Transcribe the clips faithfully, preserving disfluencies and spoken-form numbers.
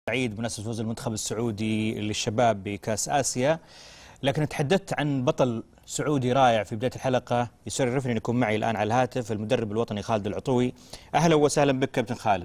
سعيد بمناسبة فوز المنتخب السعودي للشباب بكأس آسيا، لكن تحدثت عن بطل سعودي رائع في بداية الحلقة. يشرفني أن يكون معي الآن على الهاتف المدرب الوطني خالد العطوي. أهلا وسهلا بك كابتن خالد.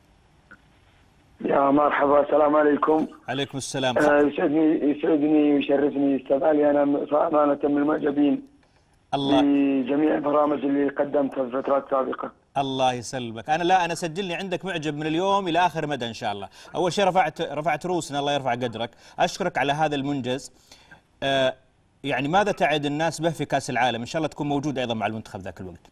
يا مرحبا، السلام عليكم. عليكم السلام. آه يسعدني يسعدني ويشرفني استاذ علي، انا امانه من المعجبين الله بجميع البرامج اللي قدمتها في فترات سابقه. الله يسلمك. انا لا انا سجلني عندك معجب من اليوم الى اخر مدى ان شاء الله. اول شيء رفعت رفعت روسنا، الله يرفع قدرك. اشكرك على هذا المنجز. آه يعني ماذا تعد الناس به في كاس العالم؟ ان شاء الله تكون موجود ايضا مع المنتخب ذاك الوقت.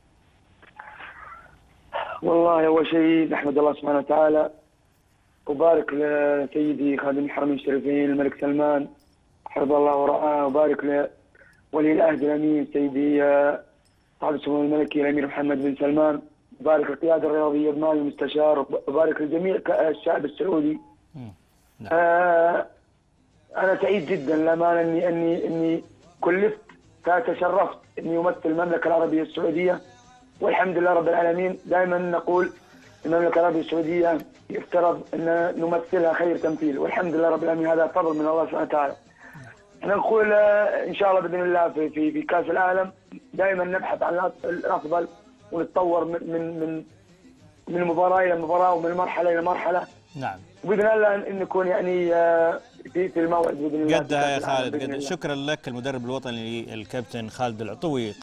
والله اول شيء نحمد الله سبحانه وتعالى وبارك لسيدي خادم الحرمين الشريفين الملك سلمان حفظه الله ورعاه، وبارك لولي العهد الامين سيدي صاحب السمو الملكي الامير محمد بن سلمان، وبارك للقياده الرياضيه بمال المستشار، وبارك لجميع الشعب السعودي. نعم. آه انا سعيد جدا للامانه اني اني اني كلفت فتشرفت اني امثل المملكه العربيه السعوديه، والحمد لله رب العالمين. دائما نقول المملكه العربيه السعوديه يفترض ان نمثلها خير تمثيل، والحمد لله رب العالمين، هذا فضل من الله سبحانه وتعالى. احنا نقول ان شاء الله باذن الله في في في كاس العالم دائما نبحث عن الافضل ونتطور من من من مباراه الى مباراه ومن مرحله الى مرحله. نعم. وباذن الله ان نكون يعني في في الموعد باذن الله. قدها يا خالد، قد شكرا لك المدرب الوطني الكابتن خالد العطوي.